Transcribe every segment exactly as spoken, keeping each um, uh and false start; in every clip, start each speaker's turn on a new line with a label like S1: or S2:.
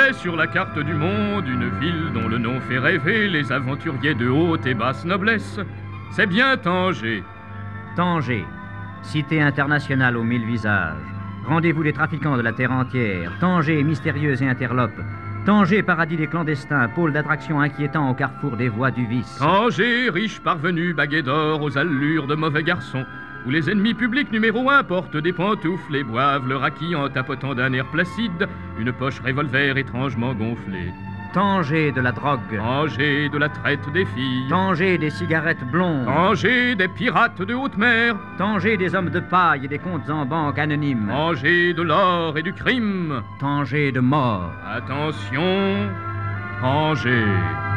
S1: C'est sur la carte du monde une ville dont le nom fait rêver les aventuriers de haute et basse noblesse. C'est bien Tanger.
S2: Tanger, cité internationale aux mille visages. Rendez-vous des trafiquants de la terre entière. Tanger, mystérieuse et interlope. Tanger, paradis des clandestins, pôle d'attraction inquiétant au carrefour des voies du vice.
S1: Tanger, riche parvenu, baguet d'or aux allures de mauvais garçons, où les ennemis publics numéro un portent des pantoufles et boivent le raki en tapotant d'un air placide une poche revolver étrangement gonflée.
S2: Tanger de la drogue.
S1: Tanger de la traite des filles.
S2: Tanger des cigarettes blondes.
S1: Tanger des pirates de haute mer.
S2: Tanger des hommes de paille et des comptes en banque anonymes.
S1: Tanger de l'or et du crime.
S2: Tanger de mort.
S1: Attention, Tanger.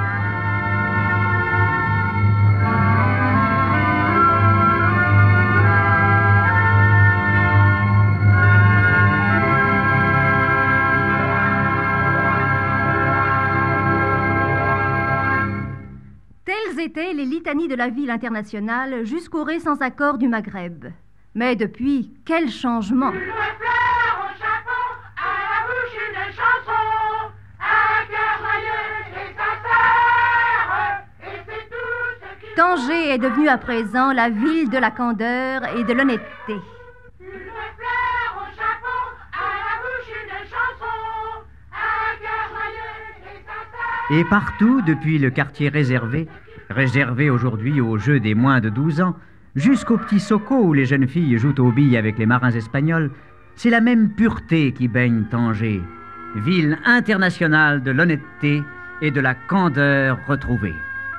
S3: Étaient les litanies de la ville internationale jusqu'au ré sans accord du Maghreb. Mais depuis, quel changement!
S4: Une fleur au chapeau, à la bouche une chanson, un cœur joyeux et sincère, et c'est tout ce qu'il
S3: Tanger est devenue à présent la ville de la candeur et de l'honnêteté.
S4: Une fleur au chapeau, à la bouche une chanson, un cœur joyeux et sincère.
S2: Et partout, depuis le quartier réservé, réservé aujourd'hui aux jeux des moins de douze ans, jusqu'au petit Soco où les jeunes filles jouent aux billes avec les marins espagnols, c'est la même pureté qui baigne Tanger, ville internationale de l'honnêteté et de la candeur retrouvée.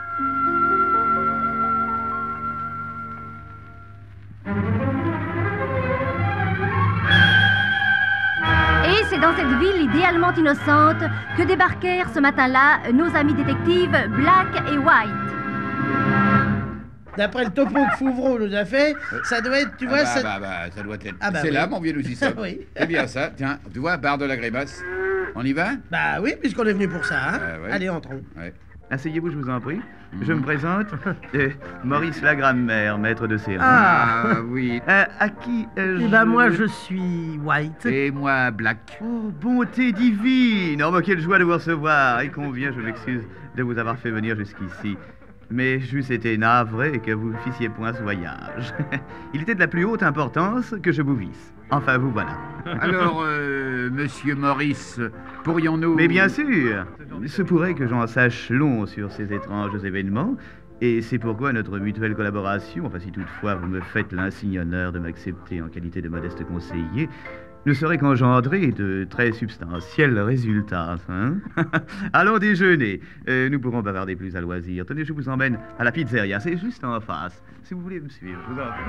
S3: Et c'est dans cette ville idéalement innocente que débarquèrent ce matin-là nos amis détectives Black et White.
S5: D'après le topo que Fouvreau nous a fait, ça doit être, tu
S6: ah
S5: vois...
S6: bah,
S5: ça...
S6: bah, bah, ça doit être...
S5: Ah bah
S6: c'est
S5: oui.
S6: là, mon vieux Lucisson.
S5: Oui.
S6: C'est bien ça. Tiens, tu vois, barre de la Grébasse. On y va?
S5: Bah oui, puisqu'on est venu pour ça, hein.
S6: Euh, ouais.
S5: Allez, entrons.
S6: Ouais.
S7: Asseyez-vous, je vous en prie. Je me présente. Euh, Maurice Lagrammaire, maître de séance.
S6: Ah, oui.
S7: Euh, à qui euh,
S5: Eh ben moi, je suis White.
S6: Et moi, Black.
S7: Oh, bonté divine! Oh, mais quelle joie de vous recevoir! Et combien je m'excuse de vous avoir fait venir jusqu'ici. Mais j'eusse été navré que vous ne fissiez point ce voyage. Il était de la plus haute importance que je vous visse. Enfin, vous voilà.
S6: Alors, euh, monsieur Maurice, pourrions-nous...
S7: Mais bien sûr! Il se pourrait que j'en sache long sur ces étranges événements, et c'est pourquoi notre mutuelle collaboration, enfin si toutefois vous me faites l'insigne honneur de m'accepter en qualité de modeste conseiller, ne saurait qu'engendrer de très substantiels résultats. Hein? Allons déjeuner. Euh, nous pourrons bavarder plus à loisir. Tenez, je vous emmène à la pizzeria. C'est juste en face. Si vous voulez me suivre, je vous en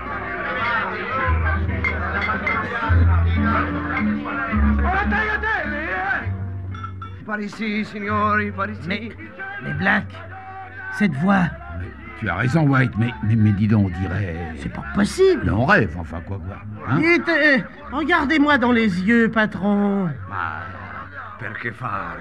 S7: prie.
S8: Par ici, signori, par ici.
S5: Mais, mais Black, cette voix...
S6: Tu as raison, White, mais, mais, mais dis donc, on dirait...
S5: C'est pas possible.
S6: Mais on rêve, enfin, quoi, quoi. Hein?
S5: Dites, euh, regardez-moi dans les yeux, patron.
S8: Ma perché fare?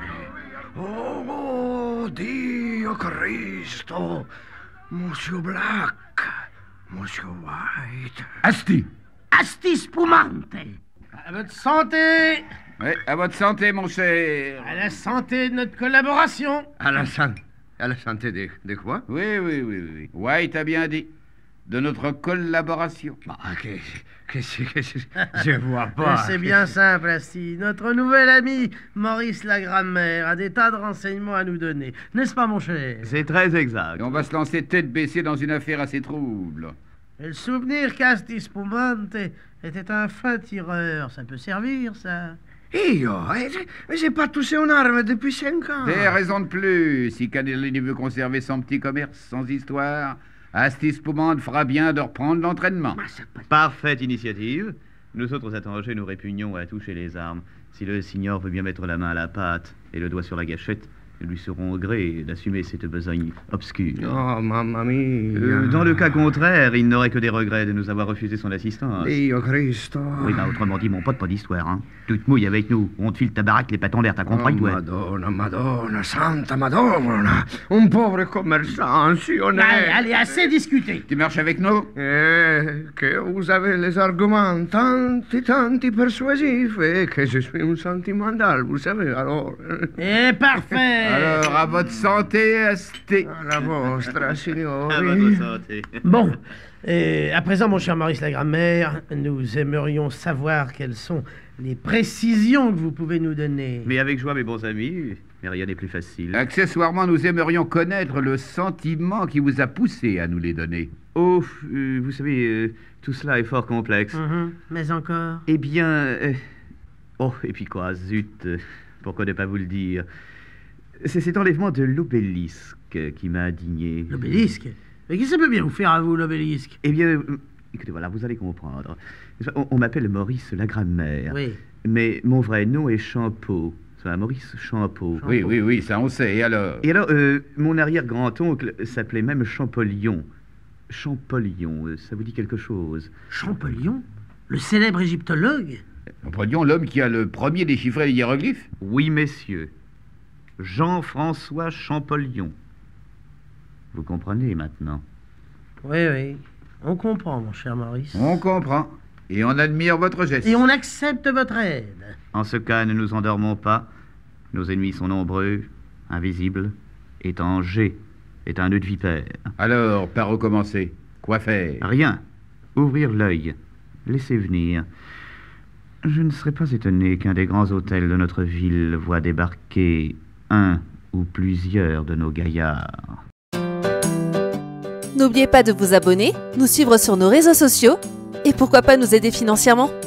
S8: Oh, Dio Cristo! Monsieur Black, Monsieur White.
S6: Asti!
S5: Asti spumante. À votre santé.
S6: Oui, à votre santé, mon cher.
S5: À la santé de notre collaboration.
S8: À la santé. À la santé de, de quoi?
S6: Oui, oui, oui, oui. White a bien dit. De notre collaboration.
S8: Bah, qu'est-ce que je vois
S5: Mais
S8: pas.
S5: c'est bien simple, Asti. Notre nouvel ami, Maurice Lagrammaire, a des tas de renseignements à nous donner. N'est-ce pas, mon cher?
S7: C'est très exact.
S6: Et on va se lancer tête baissée dans une affaire assez trouble.
S5: Et le souvenir qu'Asti Spumante était un fin tireur, ça peut servir, ça.
S8: Io, eh, j'ai- j'ai pas touché une arme depuis cinq ans.
S6: Des raisons de plus. Si Canelli veut conserver son petit commerce sans histoire, Asti Spumante fera bien de reprendre l'entraînement.
S7: Parfaite initiative. Nous autres à Tanger, nous répugnons à toucher les armes. Si le signor veut bien mettre la main à la pâte et le doigt sur la gâchette, Nous lui serons gré d'assumer cette besogne obscure.
S8: Oh, mamma mia.
S7: Euh, dans le cas contraire, il n'aurait que des regrets de nous avoir refusé son assistance.
S8: Dio Cristo.
S7: Oui, bah autrement dit, mon pote, pas d'histoire, hein. Tu te mouilles avec nous, on te file ta baraque, les pattes en l'air, t'as compris,
S8: Oh,
S7: toi?
S8: Madonna, Madonna, Santa Madonna. Un pauvre commerçant si honnête.
S5: Allez, allez, assez discuté.
S6: Tu marches avec nous?
S8: Eh, que vous avez les arguments tanti, tanti persuasifs et que je suis un sentimental, vous savez, alors...
S5: Eh, parfait.
S6: Alors, à votre santé, Asté.
S8: À la vostra, signori.
S7: À votre santé.
S5: Bon, euh, à présent, mon cher Maurice Lagrammaire, nous aimerions savoir quelles sont les précisions que vous pouvez nous donner.
S7: Mais avec joie, mes bons amis, mais rien n'est plus facile.
S6: Accessoirement, nous aimerions connaître le sentiment qui vous a poussé à nous les donner.
S7: Oh, euh, vous savez, euh, tout cela est fort complexe.
S5: Mhm, mais encore.
S7: Eh bien... euh, Oh, et puis quoi, zut, euh, pourquoi ne pas vous le dire? C'est cet enlèvement de l'obélisque qui m'a indigné.
S5: L'obélisque? Mais qu'est-ce que ça peut bien vous faire à vous, l'obélisque?
S7: Eh bien, euh, écoutez, voilà, vous allez comprendre. On, on m'appelle Maurice Lagrammaire.
S5: Oui.
S7: Mais mon vrai nom est Champeau. C'est Maurice Champeau.
S6: Oui, oui, oui, ça on sait. Et alors?
S7: Et alors, euh, mon arrière-grand-oncle s'appelait même Champollion. Champollion, euh, ça vous dit quelque chose?
S5: Champollion? Le célèbre égyptologue?
S6: Comprenons l'homme qui a le premier déchiffré les hiéroglyphes?
S7: Oui, messieurs. Jean-François Champollion. Vous comprenez maintenant?
S5: Oui, oui. On comprend, mon cher Maurice.
S6: On comprend. Et on admire votre geste.
S5: Et on accepte votre aide.
S7: En ce cas, ne nous endormons pas. Nos ennemis sont nombreux, invisibles, et Tanger est un nœud de vipère.
S6: Alors, par recommencer. Quoi faire?
S7: Rien. Ouvrir l'œil. Laissez venir. Je ne serais pas étonné qu'un des grands hôtels de notre ville voie débarquer un ou plusieurs de nos gaillards.
S9: N'oubliez pas de vous abonner, nous suivre sur nos réseaux sociaux et pourquoi pas nous aider financièrement.